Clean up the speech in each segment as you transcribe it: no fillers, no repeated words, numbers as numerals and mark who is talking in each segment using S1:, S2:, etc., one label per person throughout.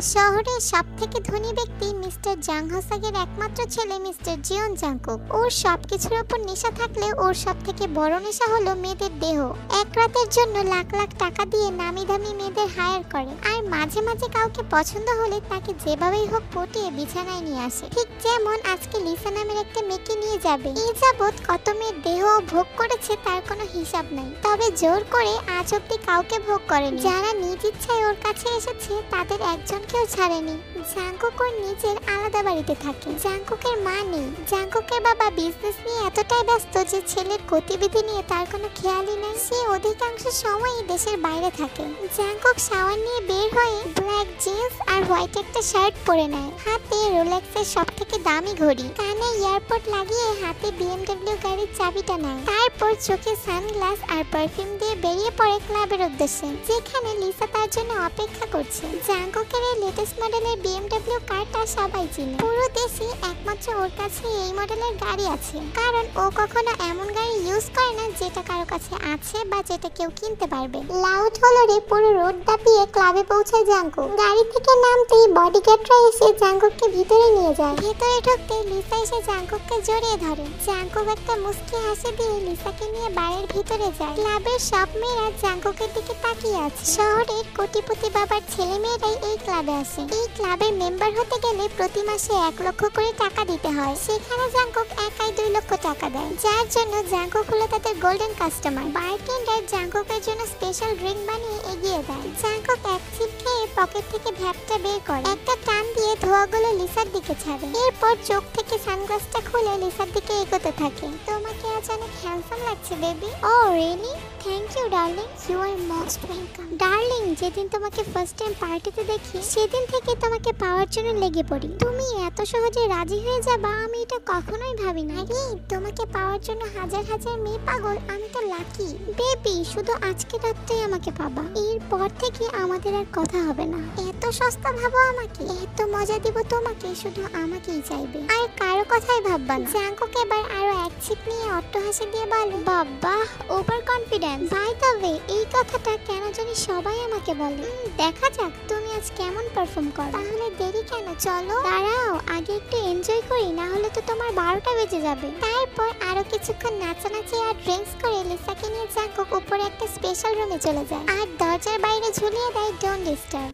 S1: শহরের সবথেকে ধনী ব্যক্তি মিস্টার জাং হোসাগের একমাত্র ছেলে মিস্টার জিয়ন জাংকুক। ওর সবকিছুর উপর নেশা থাকলে ওর সবথেকে বড় নেশা হলো মেয়েদের দেহ। এক রাতের জন্য লাখ লাখ টাকা দিয়ে নামি দামি মেয়েদের হায়ার করে, আর মাঝে মাঝে কাউকে পছন্দ হলে তাকে যেভাবেই হোক পটিয়ে বিছানায় নিয়ে আসে। ঠিক যেমন আজকে লিসা নামের একটা মেয়েকে নিয়ে যাবে। এই যাবৎ কত মেয়ের দেহ ভোগ করেছে তার কোনো হিসাব নাই, তবে জোর করে আজ অব্দি কাউকে ভোগ করেনি। যারা নিজ ইচ্ছায় ওর কাছে এসেছে তাদের একজনকেও ছাড়েনি। জাংকুক ওর নিজের আলাদা বাড়িতে থাকে। জাংকুকের মা নেই। জাংকুকের বাবা বিজনেস নিয়ে এতটাই ব্যস্ত যে ছেলের গতিবিধি নিয়ে তার কোনো খেয়ালই নেই। সে অধিকাংশ সময়ই দেশের বাইরে থাকে। জাংকুক শাওয়ার নিয়ে বের হয়ে ব্ল্যাক জিন্স আর হোয়াইট একটা শার্ট পরে নেয়। হাতে রোলেক্সের সবথেকে দামি ঘড়ি, কানে এয়ারপড লাগিয়ে হাতে বিএমডব্লিউ গাড়ির চাবিটা নেয়। তারপর চোখে সানগ্লাস আর পারফিউম দিয়ে বেরিয়ে পড়ে ক্লাবের উদ্দেশ্যে, যেখানে লিসা তার জন্য অপেক্ষা করছে। জাংকুকের এই লেটেস্ট মডেলের বিএমডব্লিউ কারটা সবাই চিনে। পুরো দেশে একমাত্র ওর কাছে এই মডেলের গাড়ি আছে, কারণ ও কখনো এমন গাড়ি ইউজ করে না যেটা কারো কাছে আছে বা যেটা কেউ কিনতে পারবে। লাউড হলরে পুরো রোড দাপিয়ে ক্লাবে পৌঁছায় জাংকুক। গাড়ি থেকে নামতেই বডিগার্ডরা এসে জাংকুককে ভিতরে নিয়ে যায়। ভেতরে ঢুকতে লিসা এসে জাংকুককে জড়িয়ে ধরে। জাংকুক একটা মুস্কি হাসি দিয়ে লিসাকে নিয়ে বাড়ির ভিতরে যায়। ক্লাবের সব মেয়েরা জাংকুকের দিকে তাকিয়ে আছে। শহরের কোটিপতি বাবার ছেলে মেয়েরাই এই ক্লাবে আসে। এই ক্লাবের মেম্বার হতে গেলে প্রতি মাসে 1 লক্ষ করে টাকা দিতে হয়। সেখানে জাংকুক একাই 2 লক্ষ টাকা দেয়, যার জন্য জাংকুক হলো তাদের গোল্ডেন কাস্টমার। বারটেন্ডার জাংকুকের জন্য স্পেশাল ড্রিঙ্ক বানিয়ে এগিয়ে দেয়। জাংকুক এক সিপ খেয়ে পকেট থেকে ভ্যাপটা বের করে একটা টান দিয়ে ধোঁয়াগুলো লিসার দিকে ছাড়ে। এরপর চোখ থেকে সানগ্লাসটা খুলে লিসার দিকে এগোতে থাকে। তোমাকে আজ অনেক হ্যান্ডসাম লাগছে baby. Oh really? Thank you darling, you are most welcome. Darling, যেদিন তোমাকে ফার্স্ট টাইম পার্টিতে দেখি সেদিন থেকে তোমাকে পাওয়ার জন্য লেগে পড়ি। তুমি এত সহজে রাজি হয়ে যাবা আমি এটা কখনোই ভাবিনি। আরে তোমাকে পাওয়ার জন্য হাজার হাজার মেয়ে পাগল, আমি তো লাকি। বেবি, শুধু আজকে রাতটাই আমাকে পাবা। এরপর থেকে আমাদের আর কথা হবে না। এত সস্তা ভাবো আমাকে, এত মজা দিব তোমাকে, শুধু আমাকেই চাইবে, আর কারো কথাই ভাববা না। জাংকুক এবার আরো এক ছিপ নিয়ে অট্টহাসি দিয়ে বলে, বাবা over confidence. By the way, এই কথাটা কেন জানি সবাই আমাকে বলে। দেখা যাক তুমি আজ কেমন পারফর্ম করো। তাহলে দেরি কেন, চলো। দাঁড়াও, আগে একটু এনজয় করি, না হলে তো তোমার 12টা বেজে যাবে। তারপর আরো কিছুক্ষণ নাচানাচি আর ড্রিঙ্কস করে লিসাকে নিয়ে জাংকুক উপরে একটা স্পেশাল রুমে চলে যায় আর দরজার বাইরে ঝুলিয়ে দেয় ডোন্ট ডিস্টার্ব।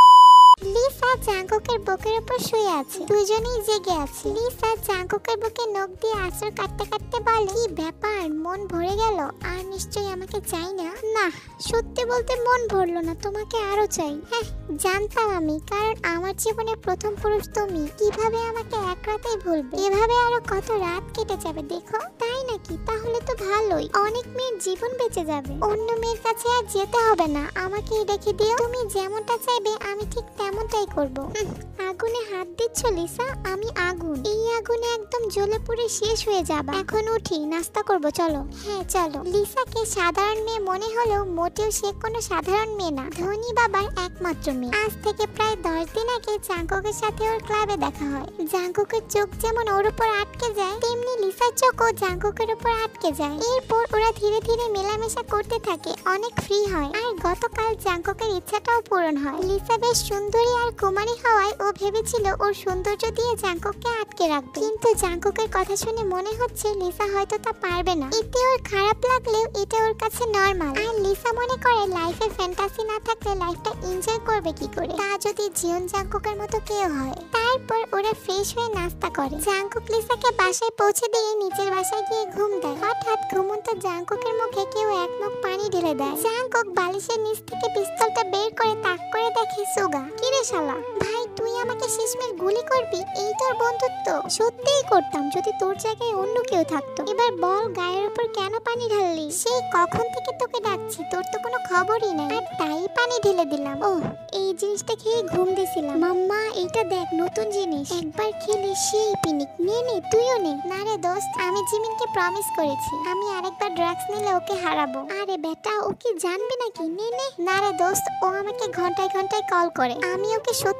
S1: লিসা জাংকুকের বুকের উপর শুয়ে আছে, দুজনেই জেগে আছে। লিসা জাংকুকের বুকে নখ দিয়ে আঁচড় কাটতে কাটতে বলে, কি ব্যাপার, মন ভরে গেল? আর নিশ্চয়ই আমাকে চাই না? না, সত্যি বলতে মন ভরলো না, তোমাকে আরো চাই। হ্যাঁ জানতাম আমি, কারণ আমার জীবনে প্রথম পুরুষ তুমি। কিভাবে আমাকে এক রাতেই ভুলবে? এভাবে আরো কত রাত কেটে যাবে দেখো। তাই নাকি? তাহলে তো ভালোই, অনেক মেয়ের জীবন বেঁচে যাবে। অন্য মেয়ের কাছে আর যেতে হবে না, আমাকেই রেখে দিও। তুমি যেমনটা চাইবে আমি ঠিক তেমনটাই করব। আগুনে হাত দিচ্ছ লিসা? আমি আগুন, এই আগুনে একদম জ্বলে পুড়ে শেষ হয়ে যাবা। এখন উঠি, নাস্তা করব, চলো। হ্যাঁ চলো। লিসাকে সাধারণ মেয়ে মনে হলেও মোটেও সে কোনো সাধারণ মেয়ে না, ধনী বাবার একমাত্র মেয়ে। আজ থেকে প্রায় 10 দিন আগে জাংকুকের সাথে ওর ক্লাবে দেখা হয়। জাংকুকের চোখ যেমন ওর উপর আটকে যায়, তেমনি লিসার চোখও জাংকুকের উপর আটকে যায়। এরপর ওরা ধীরে ধীরে মেলামেশা করতে থাকে, অনেক ফ্রি হয়। আর গতকাল জাংকুকের ইচ্ছাটাও পূরণ হয়। লিসা বেশ সুন্দরী আর কুমারী হওয়ায় ও ভেবেছিল ওর সৌন্দর্য দিয়ে জাংকুককে আটকে রাখবে, কিন্তু জাংকুকের কথা শুনে মনে হচ্ছে লিসা হয়তো তা পারবে না। এতে ওর খারাপ লাগলেও এটা ওর কাছে নরমাল। আর লিসা মনে করে লাইফে ফ্যান্টাসি না থাকলে লাইফটা এনজয় করবে কি করে, তা যদি জিয়ন জাংকুকের মতো কেউ হয়। তারপর ওরা ফ্রেশ হয়ে নাস্তা করে। জাংকুক লিসাকে বাসায় পৌঁছে দিয়ে নিজের বাসায় গিয়ে ঘুম দেয়। হঠাৎ ঘুমন্ত জাংকুকের মুখে কেউ এক মুখ পানি ঢেলে দেয়। জাংকুক বালিশের নিচ থেকে পিস্তলটা বের করে তাক করে দেখে সুগা। কিরে শালা, ভাই তুই আমাকে শেষমেশ গুলি করবি? এই তোর বন্ধুত্ব? সত্যিই করতাম যদি তোর জায়গায় অন্য কেউ থাকতো। এবার বল, গায়ের উপর কেন পানি ঢাললি? সেই কখন থেকে তোকে ডাকছি, তোর তো কোনো খবরই নাই, আর তাই পানি ঢেলে দিলাম। ও, এই জিনিসটা খেয়ে ঘুম দিছিলাম। মাম্মা এইটা দেখ, নতুন জিনিস, একবার খেলে সেই পিনিক। নে নে, তুইও নে। না রে দোস্ত, আমি জিমিনকে প্রমিস করেছি আমি আরেকবার ড্রাগস নিলে ওকে হারাবো। আরে বেটা, ও কি জানবে নাকি? নে নে। না রে দোস্ত, ও আমাকে ঘন্টায় ঘন্টায় কল করে, আমি ওকে সত্যি ভালোবাসি।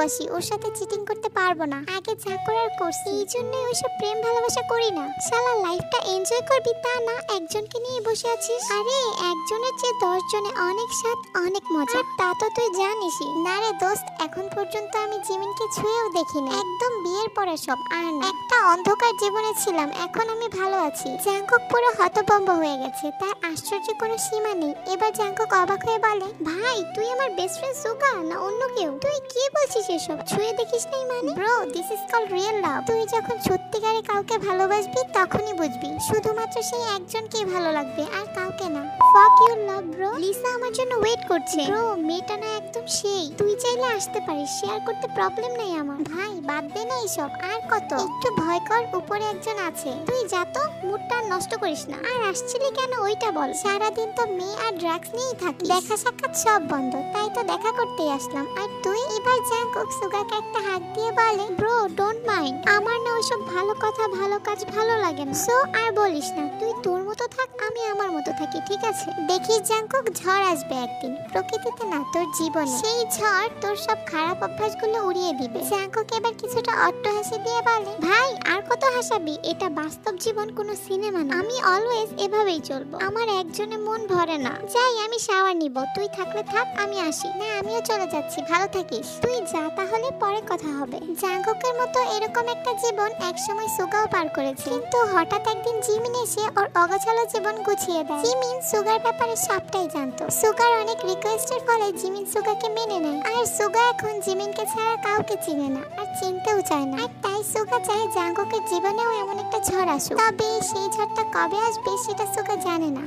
S1: ভালোবাসি, ওর সাথে চিটিং করতে পারবো না। আগে যা করার করছি, এই জন্যই ওইসব প্রেম ভালোবাসা করি না। শালা লাইফটা এনজয় করবি তা না একজনকে নিয়ে বসে আছিস। আরে একজনের চেয়ে 10 জনে অনেক স্বাদ, অনেক মজা, তা তো তুই জানিসই। না রে দোস্ত, এখন পর্যন্ত আমি জিমিনকে ছুঁয়েও দেখিনি, একদম বিয়ের পরে সব। আর একটা অন্ধকার জীবনে ছিলাম, এখন আমি ভালো আছি। জাঙ্কুক পুরো হতভম্ব হয়ে গেছে, তার আশ্চর্য কোনো সীমা নেই। এবার জাঙ্কুক অবাক হয়ে বলে, ভাই তুই আমার বেস্ট ফ্রেন্ড সুগা না অন্য কেউ? তুই কি বলছিস এসব? ছুঁয়ে দেখিস নাই মানে? Bro, this is called real love. তুই যখন সত্যিকারে কাউকে ভালোবাসবি তখনই বুঝবি, শুধুমাত্র সেই একজনকেই ভালো লাগবে আর কাউকে না। ফাক ইউর লাভ ব্রো। লিসা আমার জন্য ওয়েট করছে। ব্রো, মেয়েটা না একদম সেই, তুই চাইলে আসতে পারিস, শেয়ার করতে প্রবলেম নেই আমার। ভাই বাদ দে না এইসব, আর কত? একটু ভয় কর, উপরে একজন আছে। তুই যা তো, মুডটা নষ্ট করিস না। আর আসছিলি কেন ওইটা বল। সারাদিন তো মেয়ে আর ড্রাগস নিয়েই থাকি, দেখা সাক্ষাৎ সব বন্ধ, তাই তো দেখা করতেই আসলাম। আর তুই? এবার জাঙ্কুক সুগাকে একটা হাত দিয়ে বলে, ব্রো ডোন্ট মাইন্ড, আমার না ওইসব ভালো কথা ভালো কাজ ভালো লাগে না। সো আর বলিস না, তুই তোর মতো থাক, আমি আমার মতো থাকি, ঠিক আছে? দেখিস জাঙ্কুক, ঝড় আসবে একদিন, প্রকৃতিতে না তোর জীবনে। সেই ঝড় তোর সব খারাপ অভ্যাসগুলো উড়িয়ে দিবে। জাঙ্কুক এবার কিছুটা অট্ট হাসি দিয়ে বলে, ভাই আর কত হাসাবি, এটা বাস্তব জীবন, কোনো সিনেমা না। আমি অলওয়েজ এভাবেই চলবো, আমার একজনে মন ভরে না। যাই আমি শাওয়ার নিব, তুই থাকলে থাক, আমি আসি। না আমিও চলে যাচ্ছি, ভালো থাকিস। তুই যা তাহলে, পরে কথা হবে। জাঙ্কুকের মতো এরকম একটা জীবন একসময় সুগাও পার করেছে, কিন্তু হঠাৎ একদিন জিমিন এসে ওর অগোছালো জীবন গুছিয়ে দেয়। জিমিন সুগার ব্যাপারে সবটাই জানতো। সুগার অনেক রিকোয়েস্টের ফলে জিমিন সুগাকে মেনে নেয়, আর সুগা এখন জিমিনকে ছাড়া কাউকে চিনে না আর চিনতেও চায় না। আর তাই সুগা চায় জাঙ্কুকের জীবনেও এমন একটা ঝড় আসুক, তবে সেই ঝড়টা কবে আসবে সেটা সুগা জানে না।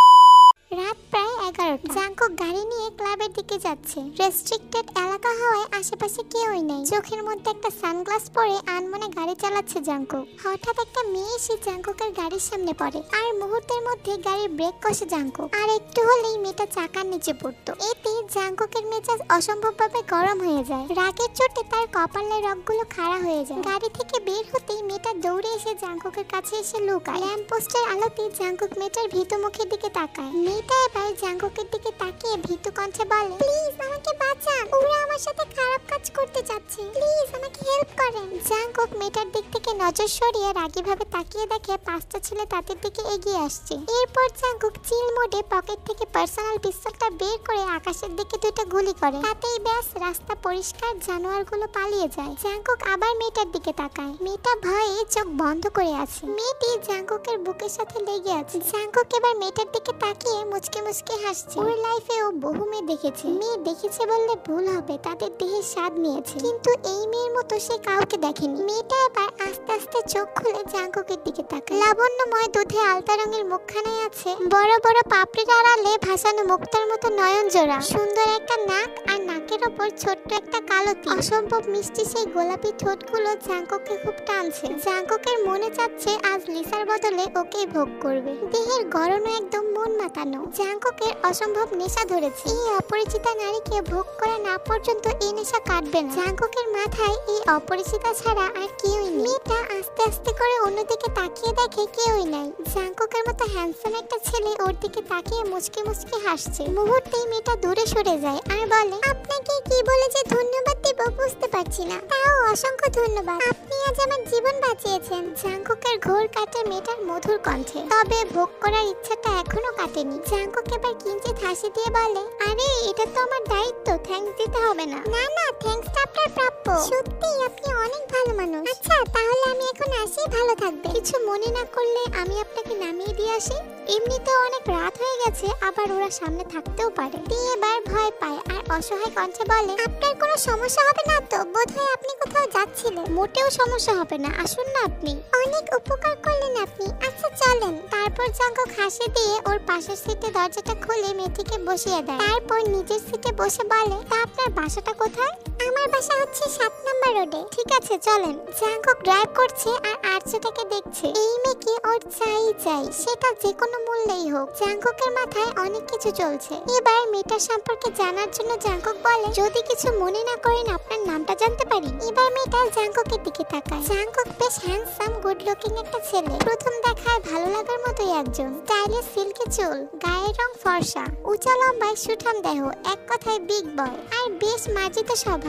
S1: রাত প্রায় 11টা। জাঙ্কুক গাড়ি নিয়ে ক্লাবের দিকে যাচ্ছে। রেস্ট্রিক্টেড এলাকা হওয়ায় আশেপাশে কেউই নেই। চোখের মধ্যে একটা সানগ্লাস পরে আনমনে গাড়ি চালাচ্ছে জাঙ্কুক। হঠাৎ একটা মেয়ে এসে জাঙ্কুকের গাড়ির সামনে পড়ে, আর মুহূর্তের মধ্যে গাড়ির ব্রেক কষে জাঙ্কুক। আর একটু হলেই মেয়েটা চাকার নিচে পড়তো। এতে জাঙ্কুকের মেজাজ অসম্ভবভাবে গরম হয়ে যায়। রাগের চোটে তার কপালের রগগুলো খাড়া হয়ে যায়। গাড়ি থেকে বের হতেই মেয়েটা দৌড়ে এসে জাঙ্কুকের কাছে এসে লুকায়। ল্যাম্প পোস্টের আলোতে জাঙ্কুক মেয়েটার ভীতু মুখের দিকে তাকায়। মেয়েটা এবার জাঙ্কুকের দিকে তাকিয়ে ভীতু কণ্ঠে বলে, প্লিজ আমাকে বাঁচান, ওরা আমার সাথে খারাপ কাজ করতে চাচ্ছে, প্লিজ আমাকে হেল্প করেন। জাঙ্কুক মেয়েটার দিক থেকে নজর সরিয়ে রাগীভাবে তাকিয়ে দেখে 5টা ছেলে তাদের দিকে এগিয়ে আসছে। এরপর জাঙ্কুক চিল মোডে পকেট থেকে পার্সোনাল পিস্তলটা বের করে আকাশের দিকে 2টা গুলি করে। তাতেই ব্যাস, রাস্তা পরিষ্কার, জানোয়ারগুলো পালিয়ে যায়। জাঙ্কুক আবার মেয়েটার দিকে তাকায়। মেয়েটা ভয়ে চোখ বন্ধ করে আছে। মেয়েটি জাঙ্কুকের বুকের সাথে লেগে আছে। জাঙ্কুক এবার মেয়েটার দিকে তাকিয়ে মুচকে মুচকে হাসছে। ওর লাইফে ও বহু মেয়ে দেখেছে। মেয়ে দেখেছে বললে ভুল হবে, তাদের দেহের স্বাদ নিয়েছে, কিন্তু এই মেয়ের মতো সে কাউকে দেখেনি। মেয়েটা এবার আস্তে আস্তে চোখ খুলে জাঙ্কুকের দিকে তাকায়। লাবণ্যময় দুধে আলতা রঙের মুখখানায় আছে বড় বড় পাপড়ির আড়ালে ভাসানো মুক্তার মতো নয়ন জোড়া, সুন্দর একটা নাক, আর নাকের ওপর ছোট্ট একটা কালো তিল। অসম্ভব মিষ্টি সেই গোলাপি ঠোঁটগুলো জাঙ্কুককে খুব টানছে। জাঙ্কুকের মনে চাচ্ছে আজ লিসার বদলে ওকেই ভোগ করবে। দেহের গড়নও একদম মন মাতানো। জাঙ্কুকের অসম্ভব নেশা ধরেছে। এই অপরিচিতা নারীকে ভোগ করা না পর্যন্ত এই নেশা কাটবে না। জাঙ্কুকের মাথায় এই অপরিচিতা ছাড়া আর কেউই নেই। মেয়েটা আস্তে আস্তে করে অন্যদিকে তাকিয়ে দেখে কেউই নাই। জাঙ্কুকের মতো হ্যান্ডসাম একটা ছেলে ওর দিকে তাকিয়ে মুচকে মুচকে হাসছে। মুহূর্তেই মেয়েটা দূরে সরে যায় আর বলে, আপনাকে কি বলে যে ধন্যবাদ দেব বুঝতে পারছি না, তাও অসংখ্য ধন্যবাদ, আপনি আজ আমার জীবন বাঁচিয়েছেন। জাঙ্কুকের ঘোর কাটে মেয়েটার মধুর কণ্ঠে, তবে ভোগ করার ইচ্ছাটা এখনো কাটেনি। জাঙ্কুক এবার কিঞ্চিত হাসি দিয়ে বলে, আরে এটা তো আমার দায়িত্ব, থ্যাঙ্কস দিতে হবে না। না না, থ্যাঙ্কসটা আপনার প্রাপ্য, সত্যি আপনি অনেক ভালো মানুষ। আচ্ছা তাহলে আমি এখন আসি, ভালো থাকবে। কিছু মনে না করলে আমি আপনাকে নামিয়ে দিয়ে আসি, এমনিতেও অনেক রাত হয়ে গেছে, আবার ওরা সামনে থাকতেও পারে। দিয়ে এবার ভয় পায় আর অসহায় কণ্ঠে বলে, আপনার কোনো সমস্যা হবে না তো? বোধহয় আপনি কোথাও যাচ্ছিলেন। মোটেও সমস্যা হবে না, আসুন না, আপনি অনেক উপকার করলেন আপনি। আচ্ছা চলেন। তারপর জাঙ্কুক হাসি দিয়ে ওর পাশের সিটে দরজাটা খুলে মেয়েটিকে বসিয়ে দেয়। তারপর নিজের সিটে বসে বলে, তা আপনার বাসাটা কোথায়? আমার বাসা হচ্ছে 7 নম্বর রোডে। ঠিক আছে চলেন। জাঙ্কুক ড্রাইভ করছে আর আর্চটাকে দেখছে। এই মেয়েকে ওর চাই, সেটা যে কোনো মূল্যেই হোক। জাঙ্কুকের মাথায় অনেক কিছু চলছে। এবার মেয়েটার সম্পর্কে জানার জন্য জাঙ্কুক বলে, যদি কিছু মনে না করেন আপনার নামটা জানতে পারি? এবার মেয়েটা জাঙ্কুকের দিকে তাকায়। জাঙ্কুক বেশ হ্যান্ডসাম, গুড লুকিং একটা ছেলে। প্রথম দেখায় ভালো লাগার মতোই একজন। স্টাইলিশ সিল্কি চুল, গায়ের রং ফর্সা, উঁচা লম্বায় সুঠাম দেহ, এক কথায় বিগ বয়, আর বেশ মার্জিত স্বভাব।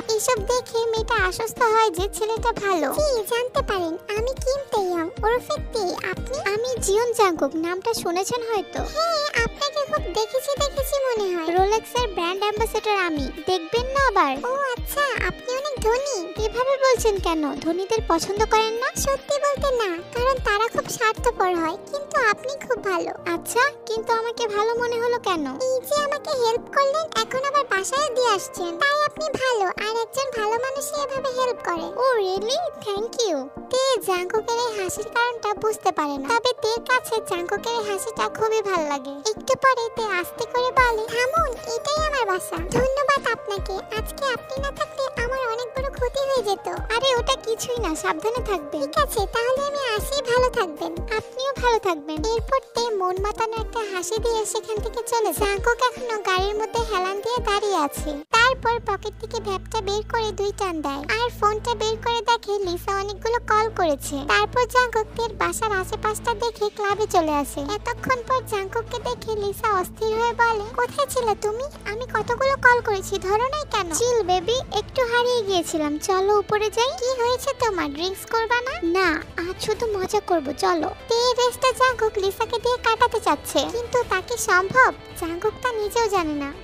S1: এসব দেখে মেয়েটা আশ্বস্ত হয় যে ছেলেটা ভালো। জি জানতে পারেন আমি কিম তেইয়ং ওরফে তে। আপনি? আমি জিওন জাংকুক, নামটা শুনেছেন হয়তো। হ্যাঁ আপনাকে খুব দেখেছি মনে হয়। রোলেক্সের ব্র্যান্ড অ্যাম্বাসেডর আমি, দেখবেন না আবার। ও আচ্ছা, আপনি অনেক ধনী। এভাবে বলছেন কেন? ধনীদের পছন্দ করেন না? সত্যি বলতে না, কারণ তারা খুব স্বার্থপর হয়, কিন্তু আপনি খুব ভালো। আচ্ছা, কিন্তু আমাকে ভালো মনে হলো কেন? এই যে আমাকে হেল্প করলেন, এখন আবার বাসায় দিয়ে আসছেন, তাই আপনি ভালো। আর একজন ভালো মানুষই এভাবে হেল্প করে। Oh really? Thank you. তে জাংকুকের এই হাসির কারণটা বুঝতে পারে না, তবে তের কাছে জাংকুকের এই হাসিটা খুবই ভালো লাগে। একটু পরে তে আস্তে করে বলে, থামুন, এটাই আমার বাসা। ধন্যবাদ আপনাকে। আজকে আপনি না থাকলে আমার অনেক বড় ক্ষতি হয়ে যেত। আরে ওটা কিছুই না, সাবধানে থাকবেন। ঠিক আছে, তাহলে আমি আসি। ভালো থাকবেন। আপনিও ভালো থাকবেন। এরপর তে মন মাতানো একটা হাসি দিয়ে সেখান থেকে চলে যায়। জাংকুক এখনো গাড়ির মধ্যে হেলান দিয়ে দাঁড়িয়ে আছে। তারপর পকেট থেকে ভ্যাপটা বের করে 2 টান দেয় আর ফোনটা বের করে দেখে লিসা অনেকগুলো কল করেছে। তারপর জাংকুক তের বাসার আশেপাশটা দেখে ক্লাবে চলে আসে। এতক্ষণ পর জাংকুককে দেখে লিসা অস্থির হয়ে বলে, কোথায় ছিলে তুমি? আমি কতগুলো কল করেছি, ধরো নাই কেন? চিল বেবি, একটু হারিয়ে গিয়েছিলাম, চলো উপরে যাই। কি হয়েছে তোমার? ড্রিঙ্কস করবা না? না, আজ শুধু মজা করব, চলো। এই রেস্টটা জাংকুক লিসাকে দিয়ে কাটাতে চাচ্ছে, কিন্তু তাকে সম্ভব? জাংকুক তা নিজেও জানে না।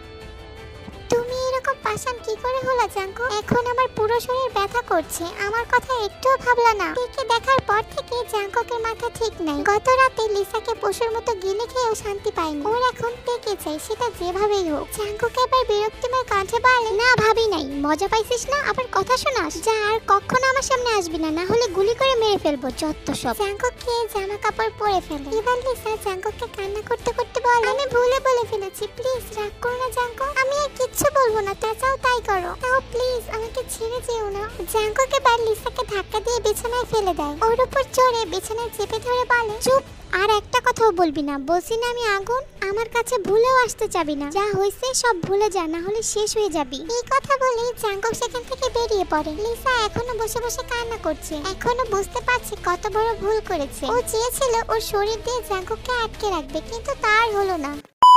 S1: তুমি এরকম পাষাণ কি করে হলো জাংকুক? এখন আমার পুরো শরীর ব্যথা করছে, আমার কথা একটুও ভাবলা না। তেকে দেখার পর থেকে জাংকুকের মাথা ঠিক নাই। গত রাতে লিসাকে পশুর মতো গিলে খেয়েও শান্তি পায়নি। ওর এখন তেকে চাই, সেটা যেভাবেই হোক। জাংকুক এবার বিরক্তিময় কণ্ঠে বলে, না ভাবি নাই, মজা পাইছিস না? আবার কথা শোনাস? যা, আর কখনো আমার সামনে আসবি না, না হলে গুলি করে মেরে ফেলবো, যত সব। জাংকুক খেয়ে জামা কাপড় পরে ফেলে। এবার লিসা জাংকুককে কান্না করতে করতে বলে, আমি ভুলে বলে ফেলেছি, প্লিজ রাগ করো না জাংকুক। আমি আর কিচ্ছু বলবো না, তা চাও তাই করো। তাও প্লিজ আমাকে ছেড়ে যেও না। জাংকুক এবার লিসাকে ধাক্কা দিয়ে বিছানায় ফেলে দেয়। ওর উপর চড়ে বিছানায় চেপে ধরে বলে, চুপ, আর একটা কথাও বলবি না। বলছি না আমি আগুন, আমার কাছে ভুলেও আসতে চাবি না। যা হয়েছে সব ভুলে যা, না হলে শেষ হয়ে যাবি। এই কথা বলে জাংকুক সেখান থেকে বেরিয়ে পড়ে। লিসা এখনো বসে বসে কান্না করছে, এখনো বুঝতে পারছে কত বড় ভুল করেছে। ও চেয়েছিল ওর শরীর দিয়ে জাংকুককে আটকে রাখবে, কিন্তু তার হলো না।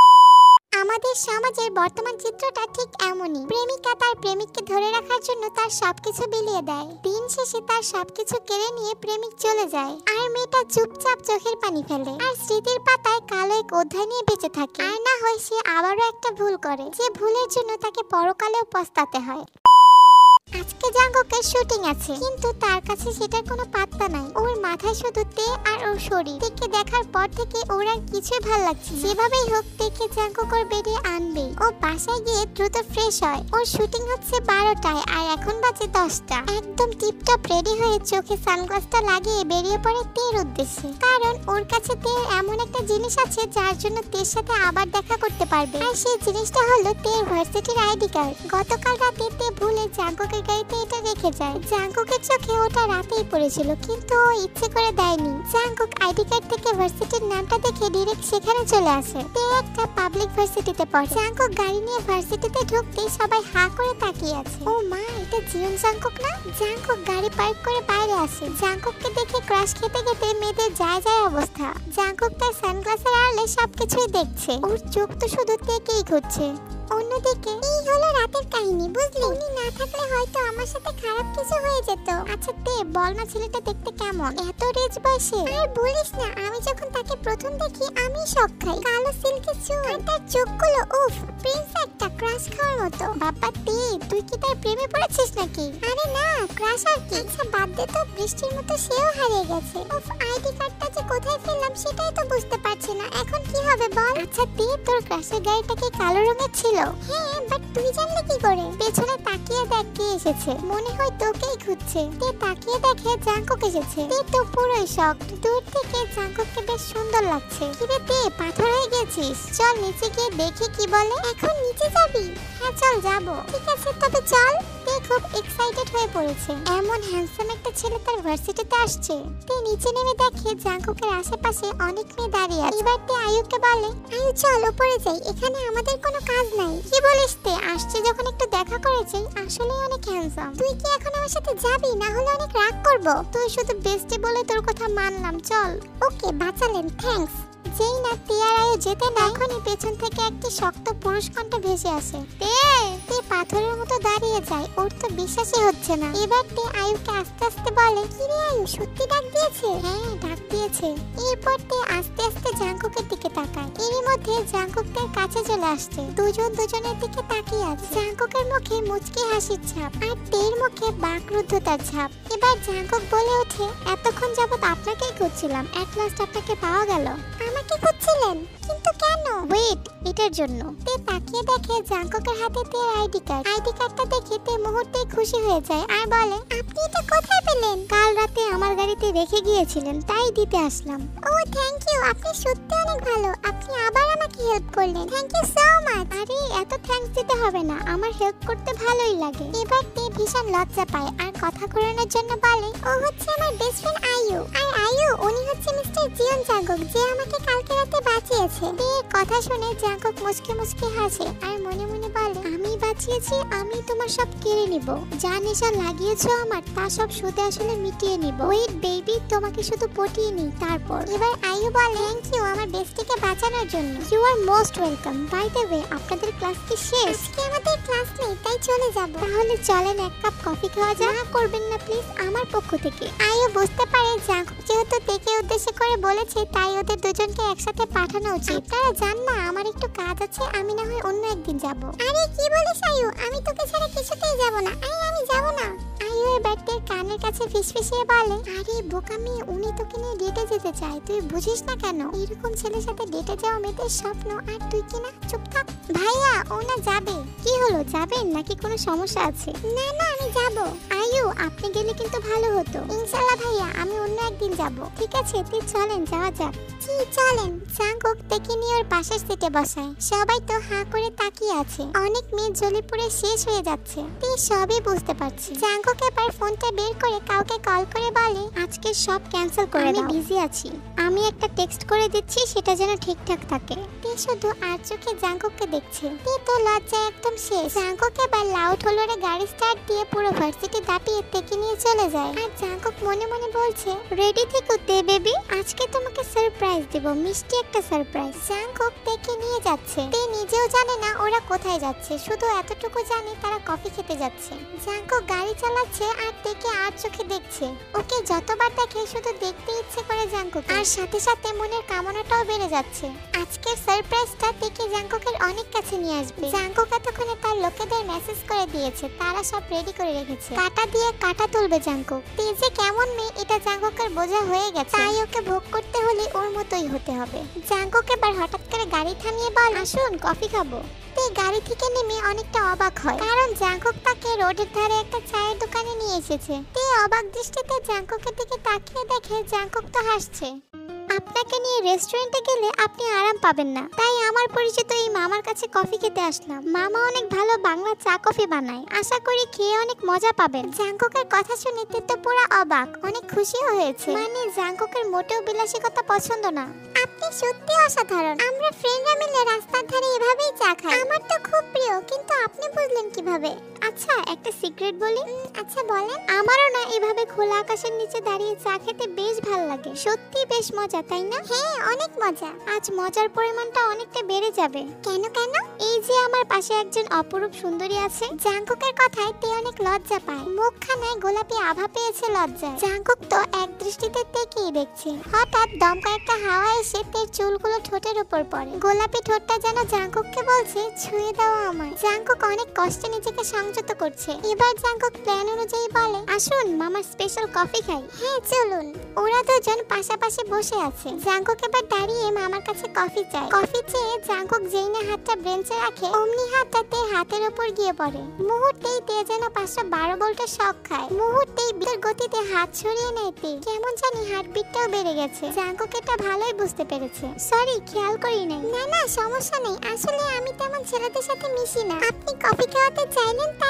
S1: আমাদের সমাজের বর্তমান চিত্রটা ঠিক এমনই। প্রেমিকা তার প্রেমিককে ধরে রাখার জন্য তার সবকিছু বিলিয়ে দেয়। দিন শেষে তার সবকিছু কেড়ে নিয়ে প্রেমিক চলে যায়, আর মেয়েটা চুপচাপ চোখের পানি ফেলে আর স্মৃতির পাতায় কালো এক অধ্যায় নিয়ে বেঁচে থাকে। আর না হয় সে আবারও একটা ভুল করে, যে ভুলের জন্য তাকে পরকালেও পস্তাতে হয়। আজকে জাংকুকের শুটিং আছে, কিন্তু তার কাছে সেটার কোনো পাত্তা নাই। ওর মাথায় শুধু তে আর ওর শরীর। তেকে দেখার পর থেকে ওর আর কিছুই ভাল লাগছে। যেভাবেই হোক তেকে জাংকুক ওর বেডে আনবেই। ও বাসায় গিয়ে দ্রুত ফ্রেশ হয়। ওর শুটিং হচ্ছে 12টায় আর এখন বাজে 10টা। একদম টিপটপ রেডি হয়ে চোখে সানগ্লাসটা লাগিয়ে বেরিয়ে পড়ে তের উদ্দেশ্যে, কারণ ওর কাছে তের এমন একটা জিনিস আছে যার জন্য তের সাথে আবার দেখা করতে পারবে। আর সেই জিনিসটা হলো তের ভার্সিটির আইডি কার্ড। গতকাল রাতে তে ভুলে জাংকুকের গাড়িতে এটা রেখে যায়। জাংকুকের চোখে ওটা রাতেই পড়েছিল, কিন্তু ও ইচ্ছে করে দেয়নি। জাংকুক আইডি কার্ড থেকে ভার্সিটির নামটা দেখে ডিরেক্ট সেখানে চলে আসে। তে একটা পাবলিক ভার্সিটিতে পড়ে। জাংকুক গাড়ি নিয়ে ভার্সিটিতে ঢুকতেই সবাই হা করে তাকিয়ে আছে। ও মা, এটা জিওন জাংকুক না? জাংকুক গাড়ি পার্ক করে বাইরে আসে। জাংকুককে দেখে ক্রাশ খেতে খেতে মেয়েদের যায় যায় অবস্থা। জাংকুক তার সানগ্লাসের আড়ালে সবকিছুই দেখছে। ওর চোখ তো শুধু তেকেই ঘুরছে। অন্যদিকে এই হলো রাতের কাহিনী, বুঝলি? উনি না থাকলে হয়তো আমার সাথে খারাপ কিছু হয়ে যেত। আচ্ছা তে, বল না ছেলেটা দেখতে কেমন? এত রিচ বয়সে? আর বলিস না, আমি যখন তাকে প্রথম দেখি আমি শক খাই। কালো সিল্কের চুল আর তার চোখগুলো, উফ, প্রিন্স একটা, ক্রাশ খাওয়ার মতো। বাবা তে, তুই কি তার প্রেমে পড়েছিস নাকি? আরে না, ক্রাশ আর কি। আচ্ছা বাদ দে তো, বৃষ্টির মতো সেও হারিয়ে গেছে। উফ, আইডি কার্ডটা যে কোথায় ফেললাম সেটাই তো বুঝতে পারছি না। এখন কি হবে বল? আচ্ছা তে, তোর ক্রাশের গাড়িটা কি কালো রঙের ছিল? হ্যাঁ, বাট তুই জানলে কি করে? পেছনে তাকিয়ে দেখ কে এসেছে, মনে হয় তোকেই খুঁজছে। তে তাকিয়ে দেখে জাংকুক এসেছে। তে তো পুরোই শক। দূর থেকে জাংকুককে বেশ সুন্দর লাগছে। কিরে তে, পাথর হয়ে গেছিস? চল নিচে গিয়ে দেখি কি বলে। এখন নিচে যাবি? হ্যাঁ চল যাবো। ঠিক আছে তবে চল। তে খুব এক্সাইটেড হয়ে পড়েছে। এমন হ্যান্ডসাম একটা ছেলে তার ভার্সিটিতে আসছে। তে নিচে নেমে দেখে জাংকুকের আশেপাশে অনেক মেয়ে দাঁড়িয়ে আছে। এবার তে আয়ুকে বলে, আয়ু চল উপরে যাই, এখানে আমাদের কোনো কাজ নাই। কি বলিস তে? আসছে যখন একটু দেখা করে যাই। আসলে অনেক হ্যান্ডসাম। তুই কি এখন আমার সাথে যাবি? না হলে অনেক রাগ করব। তুই শুধু বেস্টি বলে তোর কথা মানলাম, চল। ওকে, বাঁচালেন, থ্যাঙ্কস। যেই না তে আর আয়ু যেতে না তখনই পেছন থেকে একটি শক্ত পুরুষ কণ্ঠ ভেসে আসে। তে পাথরের মতো দাঁড়িয়ে যায়, ওর তো বিশ্বাসই হচ্ছে না। এবার তে আয়ুকে আস্তে আস্তে বলে, কি রে আয়ু, সত্যি ডাক দিয়েছে? হ্যাঁ, ডাক দিয়েছে। এরপর তে আস্তে আস্তে জাঙ্কুকের দিকে তাকায়। এরই মধ্যে জাঙ্কুক তার কাছে চলে আসছে। দুজন দুজনের দিকে তাকিয়ে আছে। জাঙ্কুকের মুখে মুচকি হাসির ছাপ আর তের মুখে বাকরুদ্ধতার ছাপ। এবার জাঙ্কুক বলে ওঠে, এতক্ষণ যাবত আপনাকেই খুঁজছিলাম, এট লাস্ট আপনাকে পাওয়া গেল। আমাকে খুঁজছিলেন? কিন্তু কেন? ওয়েট, এটার জন্য। তে তাকিয়ে দেখে জাঙ্কুকের হাতে তের আইডি কার্ডটা দেখে তে মুহূর্তেই খুশি হয়ে যায় আর বলে, আপনি এটা কোথায় পেলেন? কাল রাতে আমার গাড়িতে রেখে গিয়েছিলেন, তাই দিতে আসলাম। ও থ্যাংক ইউ, আপনি সত্যি অনেক ভালো। আপনি আবার আমাকে হেল্প করলেন, থ্যাংক ইউ সো মাচ। আরে এত থ্যাঙ্কস দিতে হবে না, আমার হেল্প করতে ভালোই লাগে। এবার তে ভীষণ লজ্জা পায় আর কথা ঘোরানোর জন্য বলে, ও হচ্ছে আমার বেস্ট ফ্রেন্ড আয়ু। আর আয়ু, উনি হচ্ছে মিস্টার জিয়ন জাঙ্কুক, যে আমাকে কালকে রাতে বাঁচিয়েছে। তের কথা শুনে জাঙ্কুক মুচকি মুচকি হাসে আর মনে মনে বলে, আমি বাঁচিয়েছি, আমি তোমার সব কেড়ে নিব। যা নেশা লাগিয়েছো আমার, তা সব সুদে আসলে মিটিয়ে নিব। ওয়েট বেবি, তোমাকে শুধু পটিয়ে নিই তারপর। এবার আয়ু বলে, থ্যাংক ইউ আমার বেস্টিকে বাঁচানোর জন্য। You are most welcome. By the way, আপনাদের ক্লাস কি শেষ? আজকে আমাদের ক্লাস নেই, তাই চলে যাব। তাহলে চলেন এক কাপ কফি খাওয়া যাক। না করবেন না প্লিজ, আমার পক্ষ থেকে। আয়ু বুঝতে পারে জাঙ্কুক যেহেতু তেকে উদ্দেশ্য করে বলেছে, তাই ওদের দুজনকে একসাথে পাঠানো উচিত। আপনারা জান না, আমার একটু কাজ আছে, আমি না হয় অন্য একদিন যাব। আরে কি বলিস আয়ু, আমি তোকে ছাড়া কিছুতেই যাব না। আমি যাব না। আয়ু এবার তের কানের কাছে ফিসফিসিয়ে বলে, আরে বোকামি, উনি তোকে নিয়ে ডেটে যেতে চায়, তুই বুঝিস না কেন? এরকম ছেলের সাথে ডেটে যাওয়া মেয়েদের স্বপ্ন, আর তুই কিনা চুপ থাক। ভাইয়া, ও না যাবে। কি হলো, যাবেন নাকি কোনো সমস্যা আছে? না না, আমি যাব। আয়ু, আপনি গেলে কিন্তু ভালো হতো। ইনশাআল্লাহ ভাইয়া, আমি অন্য একদিন যাব। ঠিক আছে, তুই চলেন, যাওয়া যাক। জি চলেন। জাঙ্কুক তেকে নিয়ে ওর পাশের সিটে বসায়। সবাই তো হাঁ করে তাকিয়ে আছে। অনেক মেয়ে জ্বলে পুড়ে শেষ হয়ে যাচ্ছে। তুই সবই বুঝতে পারছি। জাঙ্কুক এবার ফোনটা বের করে কাউকে কল করে বলে, আজকে সব ক্যান্সেল করে দাও, আমি বিজি আছি। আমি একটা টেক্সট করে দিচ্ছি, সেটা যেন ঠিকঠাক থাকে। তে শুধু আর চোখে জাঙ্কুককে দেখছে। তে তো লজ্জায় একদম শেষ। জাঙ্কুক এবার লাউড হলোরে গাড়ি স্টার্ট দিয়ে পুরো ভার্সিটি দাপিয়ে তেকে নিয়ে চলে যায়। আর জাঙ্কুক মনে মনে বলছে, রেডি থেকো তে বেবি, আজকে তোমাকে সারপ্রাইজ দেব, মিষ্টি একটা সারপ্রাইজ। জাঙ্কুক তেকে নিয়ে যাচ্ছে। তে নিজেও জানে না ওরা কোথায় যাচ্ছে, শুধু এতটুকু জানে তারা কফি খেতে যাচ্ছে। জাঙ্কুক গাড়ি চালাচ্ছে আর তেকে আর চোখে দেখছে। ওকে যতবার দেখে শুধু দেখতে ইচ্ছে করে জাঙ্কুক, আর সাথে সাথে মনের কামনাটাও বেড়ে যাচ্ছে। আজকের সারপ্রাইজটা তেকে জাঙ্কুকের অনেক কাছে নিয়ে আসবে। জাঙ্কুক এতক্ষণে তার লোকেদের মেসেজ করে দিয়েছে, তারা সব রেডি করে রেখেছে। কাটা দিয়ে কাটা তুলবে জাঙ্কুক। তে যে কেমন মেয়ে এটা জাঙ্কুকের বোঝা হয়ে গেছে, তাই ওকে ভোগ করতে হলে ওর মতোই হতে হবে। জাঙ্কুক এবার হঠাৎ করে গাড়ি থামিয়ে বল, আসুন কফি খাবো। তে গাড়ি থেকে নেমে অনেকটা অবাক হয়, কারণ জাঙ্কুক তাকে রোডের ধারে একটা চায়ের দোকানে নিয়ে এসেছে। তে অবাক দৃষ্টিতে জাঙ্কুকের দিকে তাকিয়ে দেখে জাঙ্কুক তো হাসছে। আপনাকে নিয়ে রেস্টুরেন্টে গেলে আপনি আরাম পাবেন না, তাই আমার পরিচিত এই মামার কাছে কফি খেতে আসলাম। মামা অনেক ভালো বাংলা চা কফি বানায়, আশা করি খেয়ে অনেক মজা পাবেন। জাঙ্কুকের কথা শুনে তে তো পুরো অবাক, অনেক খুশিও হয়েছে। মানে জাঙ্কুকের মোটেও বিলাসিকতা পছন্দ না। আপনি সত্যি অসাধারণ। আমরা ফ্রেন্ডরা মিলে রাস্তার ধারে এভাবেই চা খাই, আমার তো খুব প্রিয়। কিন্তু আপনি বুঝলেন কিভাবে? আচ্ছা একটা সিক্রেট বলি। আচ্ছা বলেন। আমারও না এভাবে খোলা আকাশের নিচে দাঁড়িয়ে চা খেতে বেশ ভালো লাগে। সত্যি বেশ মজা, তাই না? হ্যাঁ অনেক মজা। আজ মজার পরিমাণটা অনেকটা বেড়ে যাবে। কেন কেন? এই যে আমার পাশে একজন অপরূপ সুন্দরী আছে। জাঙ্কুকের কথায় তে অনেক লজ্জা পায়, মুখখানায় গোলাপি আভা পেয়েছে লজ্জায়। জাঙ্কুক তো এক দৃষ্টিতে তেকেই দেখছে। হঠাৎ দমকা একটা হাওয়া এসে তের চুলগুলো ঠোঁটের উপর পড়ে। গোলাপি ঠোঁটটা যেন জাঙ্কুককে বলছে, ছুঁয়ে দাও আমায়। জাঙ্কুক অনেক কষ্টে নিজেকে সংযত করছে। এবার জাঙ্কুক প্ল্যান অনুযায়ী বলে, আসুন মামার স্পেশাল কফি খাই। হ্যাঁ চলুন। ওরা দুজন পাশাপাশি বসে আছে। জাঙ্কুক এবার দাঁড়িয়ে মামার কাছে কফি চায়। কফি চেয়ে জাঙ্কুক যেই না হাতটা বেঞ্চে রাখে, অমনি হাতটা তে হাতের উপর গিয়ে পড়ে। মুহূর্তেই তে যেন 512 ভোল্টের শক খায়। মুহূর্তেই বিদ্যুৎ গতিতে হাত ছড়িয়ে নেয় তে। কেমন জানি হার্টবিটটাও বেড়ে গেছে। জাঙ্কুক এটা ভালোই বুঝতে পেরেছে। সরি, খেয়াল করি নাই। না না সমস্যা নেই, আসলে আমি তেমন ছেলেদের সাথে মিশি না। আপনি কফি খাওয়াতে চাইলেন তাই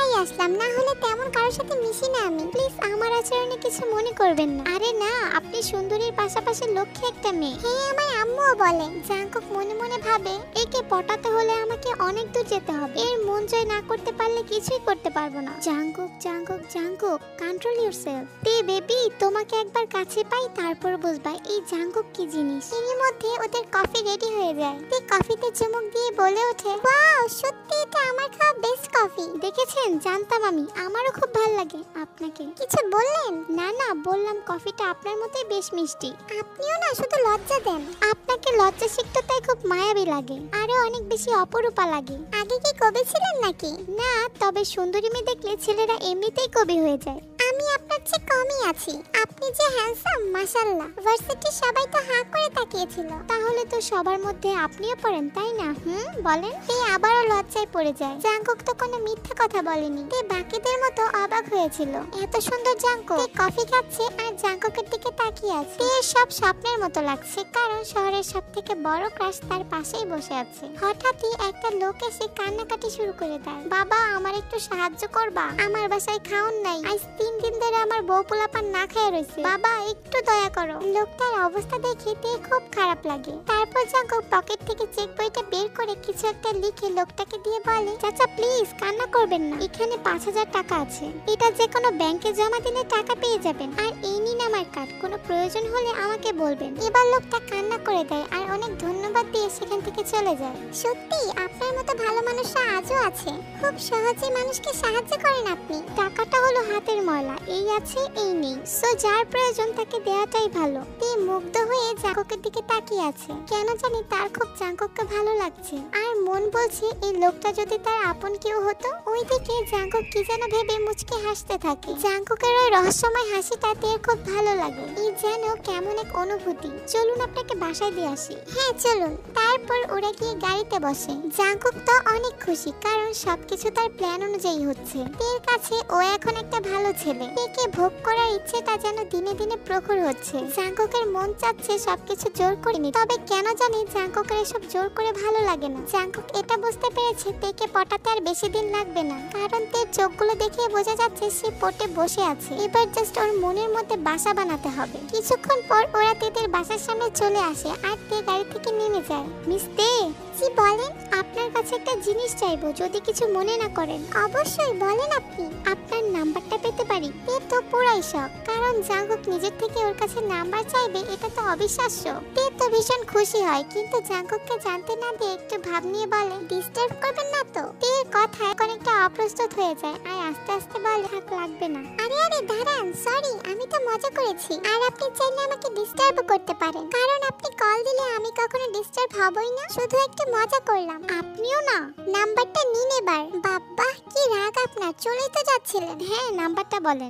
S1: তাই আসলাম, না হলে তেমন কারোর সাথে মিশি না আমি। প্লিজ আমার আচরণে কিছু মনে করবেন না। আরে না, আপনি সুন্দরীর পাশাপাশি লক্ষ্যে একটা মেয়ে। হ্যাঁ, আমার আম্মুও বলে। জাঙ্কুক মনে মনে ভাবে, একে পটাতে হলে আমাকে অনেক দূর যেতে হবে। এর মন জয় না করতে পারলে কিছুই করতে পারবো না। Jungkook Jungkook Jungkook, control yourself. তে বেবি, তোমাকে একবার কাছে পাই তারপর বুঝবা এই জাঙ্কুক কি জিনিস। এর মধ্যে ওদের কফি রেডি হয়ে যায়। তে কফিতে চুমুক দিয়ে বলে ওঠে, ওয়াও, সত্যি এটা আমার খাওয়া বেস্ট কফি। দেখেছেন, জানতাম আমি, আমারও খুব ভালো লাগে। আপনাকে কিছু বললেন? না না, বললাম কফিটা আপনার মতোই বেশ মিষ্টি। আপনিও না শুধু লজ্জা দেন। আপনাকে লজ্জা শিখতে তাই খুব মায়াবী লাগে, আরো অনেক বেশি অপরূপা লাগে। আগে কি কবি ছিলেন নাকি? না, তবে সুন্দরী মেয়ে দেখলে ছেলেরা এমনিতেই কবি হয়ে যায়। আমি আপনার চেয়ে কমই আছি। আপনি যে হ্যান্ডসাম, মাশাআল্লাহ। ভার্সিটির সবাই তো হাঁ করে তাকিয়েছিল। তাহলে তো সবার মধ্যে আপনিও পড়েন, তাই না? বলেন। তে আবারও লজ্জায় পড়ে যায়। জাঙ্কুক তো কোনো মিথ্যা কথা বলেনি। তে বাকিদের মতো অবাক হয়েছিল। এত সুন্দর জাঙ্কুক কফি খাচ্ছে আর জাঙ্কুকের দিকে তাকিয়ে আছে। তে সব স্বপ্নের মতো লাগছে, কারণ শহরের সবথেকে বড় ক্রাশ তার পাশেই বসে আছে। হঠাৎই একটা লোক এসে কান্নাকাটি শুরু করে দেয়। বাবা, আমার একটু সাহায্য করবা? আমার বাসায় খাওন নাই, আজ 3 দিন ধরে আমার বউ পোলাপান না খেয়ে রয়েছে। বাবা, একটু দয়া করো। লোকটার অবস্থা দেখে তে খুব খারাপ লাগে। তারপর জাঙ্কুক পকেট থেকে চেক বইটা বের করে কিছু একটা লিখে লোকটাকে দিয়ে বলে, চাচা প্লিজ কান্না করবেন না, এখানে 5000 টাকা আছে। এটা যে কোনো ব্যাংকে জমা দিলে টাকা পেয়ে যাবেন। আর এই নিন আমার কার্ড, কোনো প্রয়োজন হলে আমাকে বলবেন। এবার লোকটা কান্না করে দেয় আর অনেক ধন্যবাদ দিয়ে সেখান থেকে চলে যায়। সত্যি আপনার মতো ভালো মানুষরা আজও আছে। খুব সহজে মানুষকে সাহায্য করেন আপনি। টাকাটা হলো হাতের ময়লা, এই আছে এই নেই, সো যার প্রয়োজন তাকে দেওয়াটাই ভালো। তে মুগ্ধ হয়ে জাঙ্কুকের দিকে তাকিয়ে আছে। কেন জানি তার খুব জাঙ্কুককে ভালো লাগছে। আর মন বলছে এই লোকটা যদি তার আপন কেউ হতো। ওইদিকে জাঙ্কুক কি যেন ভেবে মুচকে হাসতে থাকে। জাঙ্কুকের ওই রহস্যময় হাসিটা তের খুব ভালো লাগে। এই যেন কেমন এক অনুভূতি। চলুন আপনাকে বাসায় দিয়ে আসি। হ্যাঁ চলুন। তারপর ওরা গিয়ে গাড়িতে বসে। জাঙ্কুক তো অনেক খুশি, কারণ সবকিছু তার প্ল্যান অনুযায়ী হচ্ছে। তের কাছে ও এখন একটা ভালো ছেলে। তেকে ভোগ করার ইচ্ছেটা যেন দিনে দিনে প্রখর হচ্ছে। জাঙ্কুকের মন চাচ্ছে সবকিছু জোর করে নিতে, তবে কেন জানি জাঙ্কুকের এসব জোর করে ভালো লাগে না। জাঙ্কুক এটা বুঝতে পেরেছে তেকে পটাতে আর বেশি দিন লাগবে না, কারণ তের চোখগুলো দেখে বোঝা যাচ্ছে সে পটে বসে আছে। এবার জাস্ট ওর মনের মধ্যে বাসা বানাতে হবে। কিছুক্ষণ পর ওরা তেদের বাসার সামনে চলে আসে আর তে গাড়ি থেকে নেমে যায়। মিস তে, জি বলেন। আপনার কাছে একটা জিনিস চাইবো, যদি কিছু মনে না করেন। অবশ্যই বলেন আপনি। আপনার নাম্বারটা পেতে পারি? তে তো পুরাই শক, কারণ জাঙ্কুক নিজের থেকে ওর কাছে নাম্বার চাইবে, এটা তো অবিশ্বাস্য। তে তো ভীষণ খুশি হয়, কিন্তু জাঙ্কুককে জানতে না দিয়ে একটু ভাব নিয়ে বলে, ডিস্টার্ব করবেন না তো? তের কথায় অনেকটা অপ্রস্তুত হয়ে যায় আর আস্তে আস্তে বলে, থাক লাগবে না। আরে আরে দাঁড়ান, সরি, আমি তো মজা করেছি। আর আপনি চাইলে আমাকে ডিস্টার্ব করতে পারেন, কারণ আপনি কল দিলে আমি কখনো ডিস্টার্ব হবই না। শুধু একটু মজা করলাম। আপনিও না। নাম্বারটা নিন এবার। বাবা কি রাগ আপনার, চলেই তো যাচ্ছিলেন। হ্যাঁ, নাম্বারটা বলেন।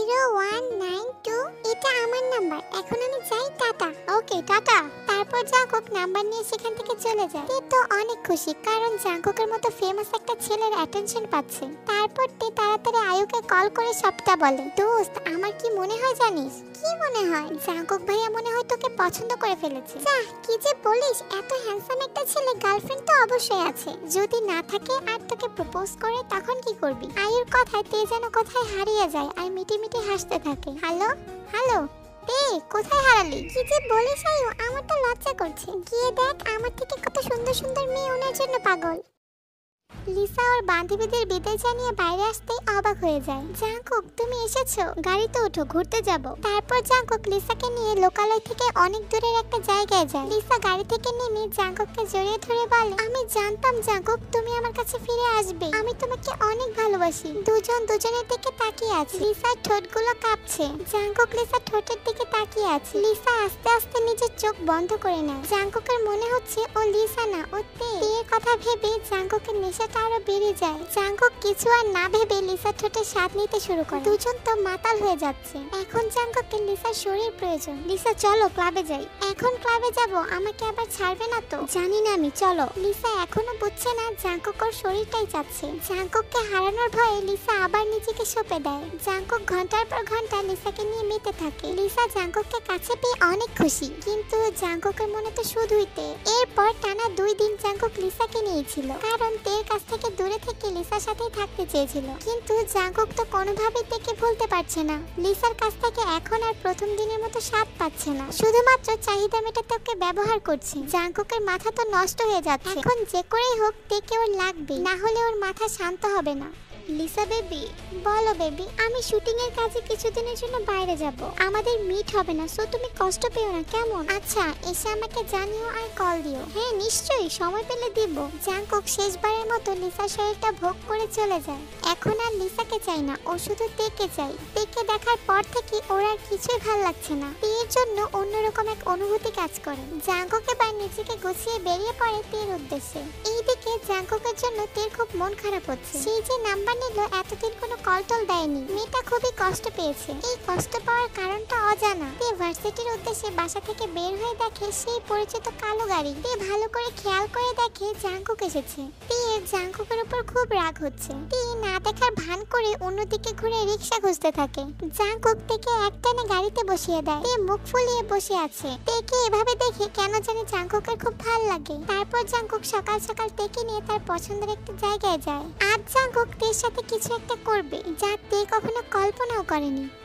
S1: 0192। এটা আমার নাম্বার। এখন আমি যাই, টাটা। Okay, tata. তারপর জাঙ্কুক নাম্বার নিয়ে সেখান থেকে চলে যায়। তে তো অনেক খুশি, কারণ জাঙ্কুকের মতো ফেমাস একটা ছেলের অ্যাটেনশন পাচ্ছে। তারপর তে তাড়াতাড়ি আয়ুকে কল করে সবটা বলে। দোস্ত, আমার কি মনে হয় জানিস? কি মনে হয়? জাঙ্কুক ভাইয়া মনে হয় তোকে পছন্দ করে ফেলেছে। যাহ, কি যে বলিস, এত হ্যান্ডসাম একটা ছেলে গার্লফ্রেন্ড তো অবশ্যই আছে। যদি না থাকে আর তোকে প্রপোজ করে, তখন কি করবি? আয়ুর কথায় তে যেন কোথায় হারিয়ে যায় আর মিটি মিটি হাসতে থাকে। হ্যালো হ্যালো, তে কোথায় হারালি? কি যে বলিস আয়ু, আমার তো লজ্জা করছে। গিয়ে দেখ, আমার থেকে কত সুন্দর সুন্দর মেয়ে ওনার জন্য পাগল। লিসা ওর বান্ধবীদের বিদায় জানিয়ে বাইরে আসতেই অবাক হয়ে যায়। জাঙ্কুক, তুমি এসেছো? গাড়িতে ওঠো, ঘুরতে যাব। তারপর জাঙ্কুক লিসাকে নিয়ে লোকালয় থেকে অনেক দূরের একটা জায়গায় যায়। লিসা গাড়ি থেকে নেমে জাঙ্কুককে জড়িয়ে ধরে বলে, আমি জানতাম জাঙ্কুক তুমি আমার কাছে ফিরে আসবে। আমি তোমাকে অনেক ভালোবাসি। দুজন দুজনের দিকে তাকিয়ে আছে। লিসার ঠোঁটগুলো কাঁপছে। জাঙ্কুক লিসার ঠোঁটের দিকে তাকিয়ে আছে। লিসা আস্তে আস্তে নিজের চোখ বন্ধ করে নেয়। জাঙ্কুকের মনে হচ্ছে ও লিসা না, ও তে। এর কথা ভেবে জাঙ্কুকের নেশা আরো বেড়ে যায়। জাঙ্কুক কিছু আর না ভেবে লিসার ঠোঁটে স্বাদ নিতে শুরু করে। দুজন তো মাতাল হয়ে যাচ্ছে। এখন জাঙ্কুককে লিসার শরীর প্রয়োজন। লিসা চলো ক্লাবে যাই। এখন ক্লাবে যাব? আমাকে আবার ছাড়বে না তো? জানি না আমি, চলো। লিসা এখনো বুঝছে না জাঙ্কুক ওর ওর শরীরটাই চাচ্ছে। জাঙ্কুককে হারানোর ভয়ে লিসা আবার নিজেকে সঁপে দেয়। জাঙ্কুক ঘন্টার পর ঘন্টা লিসাকে নিয়ে মেতে থাকে। লিসা জাঙ্কুককে কাছে পেয়ে অনেক খুশি, কিন্তু জাঙ্কুকের মনে তো শুধুই তে। এরপর টানা 2 দিন জাঙ্কুক লিসাকে নিয়েছিল, কারণ তের কাছ থেকে দূরে থেকে লিসার সাথেই থাকতে চেয়েছিল। কিন্তু জাঙ্কুক তো কোনোভাবেই তেকে ভুলতে পারছে না। লিসার কাছ থেকে এখন আর প্রথম দিনের মতো স্বাদ পাচ্ছে না, শুধুমাত্র চাহিদা মেটাতে ওকে ব্যবহার করছে। জাঙ্কুকের মাথা তো নষ্ট হয়ে যাচ্ছে। এখন যে করেই হোক তেকে ওর লাগবে, না হলে ওর মাথা শান্ত হবে না। লিসা বেবি, বলো বেবি, আমি শুটিং এর কাজে কিছুদিনের জন্য বাইরে যাব। আমাদের মিট হবে না, সো তুমি কষ্ট পেও না, কেমন? আচ্ছা, এসে আমাকে জানিও আর কল দিও। হ্যাঁ নিশ্চয়ই, সময় পেলে দিব। জাঙ্কুক শেষবারের মতো লিসার শরীরটা ভোগ করে চলে যায়। এখন আর লিসাকে চাই না, ও শুধু তেকে চাই। তেকে দেখার পর থেকে ওর আর কিছুই ভাল লাগছে না। তের জন্য অন্যরকম এক অনুভূতি কাজ করে। জাঙ্কুক এবার নিজেকে গুছিয়ে বেরিয়ে পড়ে তের উদ্দেশ্যে। এইদিকে জাঙ্কুকের জন্য তের খুব মন খারাপ হচ্ছে। সেই যে নাম্বার নিল, এতদিন কোনো কলটল দেয়নি। মেয়েটা খুবই কষ্ট পেয়েছে। এই কষ্ট পাওয়ার কারণটা অজানা। তে ভার্সিটির উদ্দেশ্যে বাসা থেকে বের হয়ে দেখে সেই পরিচিত কালো গাড়ি। তে ভালো করে খেয়াল করে দেখে জাঙ্কুক এসেছে। তে জাঙ্কুকের উপর খুব রাগ হচ্ছে। তে না দেখার ভান করে অন্যদিকে ঘুরে রিক্সা খুঁজতে থাকে। জাঙ্কুক তেকে একটানে গাড়িতে বসিয়ে দেয়। তে মুখ ফুলিয়ে বসে আছে। তেকে এভাবে দেখে কেন জানি জাঙ্কুকের খুব ভালো লাগে। তারপর জাঙ্কুক সকাল সকাল তেকে নিয়ে তার পছন্দের একটা জায়গায় যায়। আজ জাঙ্কুক তের সাথে কিছু একটা করবে, যা তে কখনো কল্পনাও করেনি।